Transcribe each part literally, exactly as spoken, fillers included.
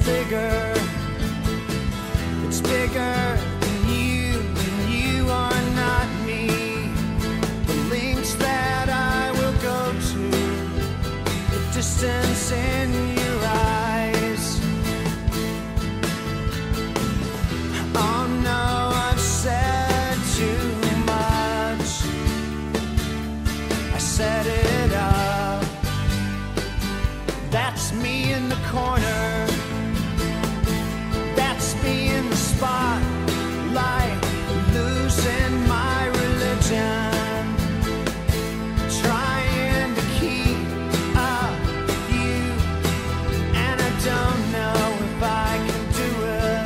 bigger. It's bigger than you, and you are not me. The links that I will go to, the distance in your eyes. Oh no, I've said too much. I set it up. That's me in the corner. That's me in the spotlight, losing my religion, trying to keep up with you, and I don't know if I can do it.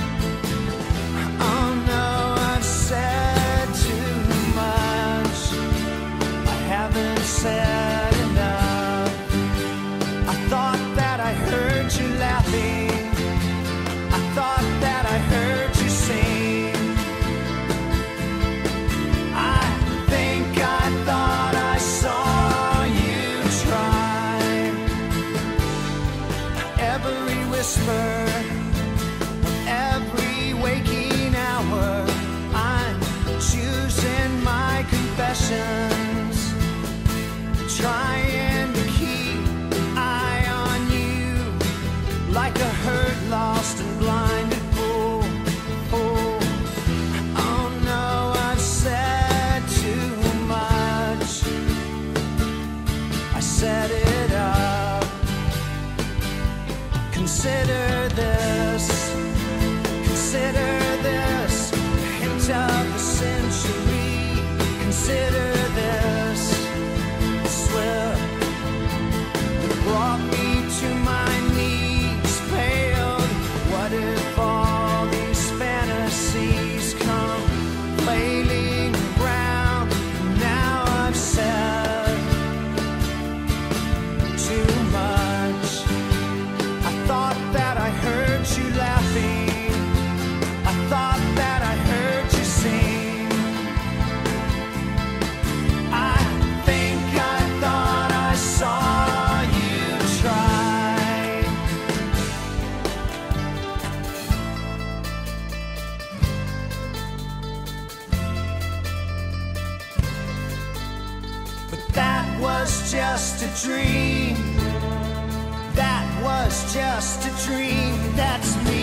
Oh no, I've said too much. I haven't said enough. I thought that I heard you laughing. I thought that I heard you sing. I think I thought I saw you try. Every whisper, every waking hour, I'm choosing my confessions, trying to keep an eye on you, like a herd lost and blinded fool. Oh, oh no, I've said too much. I set it up. Consider this, consider this, a hint of the century. Consider this, a slip that brought me to my knees, paled. What if all these fantasies come flailing around? Now I've said too much. I thought that I heard you laughing. I thought that I heard you sing. I think I thought I saw you try. But that was just a dream. That was just a dream. That's me.